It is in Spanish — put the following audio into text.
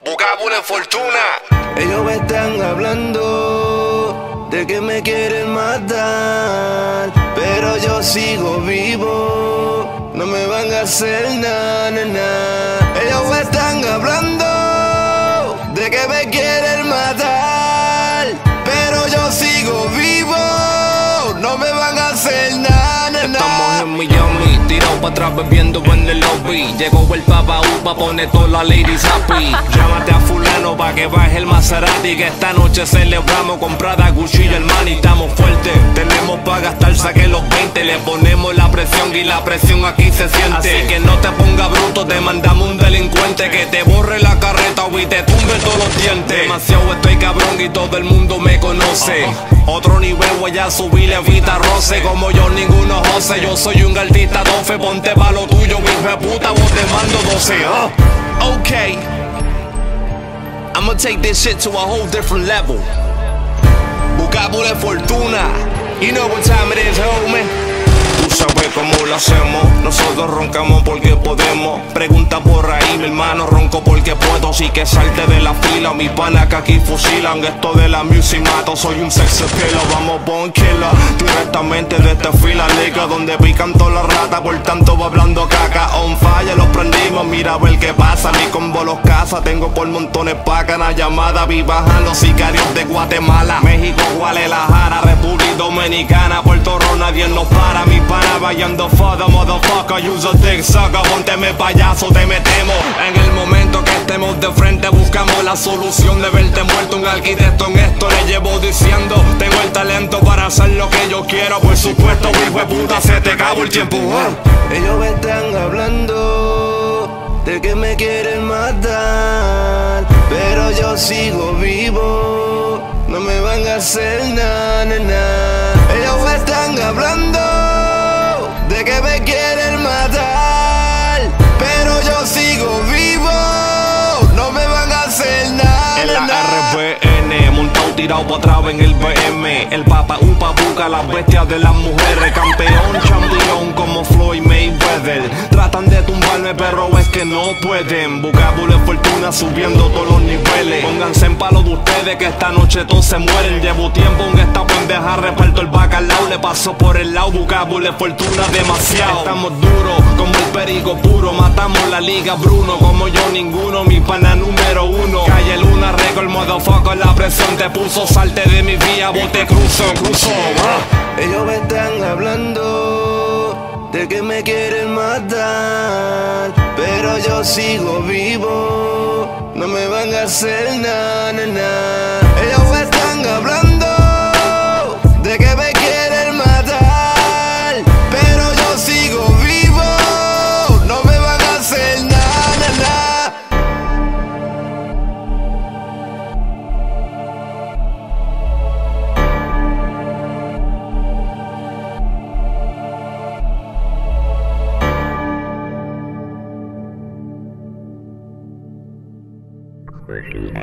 Vocábulo Fortuna. Ellos me están hablando de que me quieren matar, pero yo sigo vivo, no me van a hacer nada, Ellos me están hablando de que me quieren matar, pero yo sigo vivo, no me van a hacer nada, Estamos en Miami, tirado para atrás bebiendo en el lobby. Llegó el Papa pa' poner todas las ladies happy. Llámate a fulano pa' que baje el Maserati, que esta noche celebramos con Prada, Gucci y Armani. Estamos fuertes, tenemos pa' gastar, saqué los 20. Le ponemos la presión y la presión aquí se siente. Así que no te pongas bruto, te mandamos un delincuente que te borre la carreta y te tumbe todos los dientes. Demasiado estoy cabrón y todo el mundo me conoce. Otro nivel voy a subir, evita roce. Como yo ninguno jose, yo soy un artista dofe. Ponte pa' lo tuyo, hijo de puta, vos te mando 12. Okay, I'ma take this shit to a whole different level. Vocábulo Fortuna, you know what time it is, homie. Tú sabes cómo lo hacemos, nosotros roncamos porque podemos. Pregunta por ahí, mi hermano, ronco porque puedo. Así que salte de la fila, mi pana que aquí fusilan. Esto de la music mato, soy un sex appeal. Vamos bon killer, directamente de esta fila liga, donde pican todas las ratas, por tanto va hablando caca. On fire, los prendimos, mira a ver qué pasa. Mi combo los caza, tengo por montones paca. La llamada, vi bajan los sicarios de Guatemala, México, Guadalajara, República Dominicana, Puerto Rico, nadie nos para. Mi pana vayando for the motherfucker, use a dick sucker. Pónteme payaso, te metemos. En el momento que estemos de frente buscamos la solución de verte muerto. Un arquitecto en esto le llevo diciendo, tengo el talento para hacer lo que yo quiero. Por supuesto, hijo de puta, se te acabó el tiempo. Ellos me están hablando de que me quieren matar, pero yo sigo vivo, no me van a hacer nada, Ellos me están hablando de que me quieren matar, pero yo sigo vivo, no me van a hacer nada. En la RBN, montado tirado para atrás en el BM. El Papa Upa busca las bestias de las mujeres. Campeón, champion como Floyd Mayweather. Tratan de tumbarme pero es que no pueden. Vocábulo Fortuna subiendo todos los niveles. Pónganse en palo de ustedes que esta noche todos se mueren. Llevo tiempo en esta pendeja, reparto el bacalao. Le paso por el lado, Vocábulo Fortuna demasiado. Estamos duros como el perico puro. Matamos la liga Bruno, como yo ninguno. Mi pana número uno. Calle Luna, récord, motherfucker, la presión te puso. Salte de mi vía, vos te cruzo. Ellos me están hablando de que me quieren matar, pero yo sigo vivo, no me van a hacer nada, Ellos me están hablando de que me quieren matar, pero yo sigo vivo, no me van a hacer nada, Working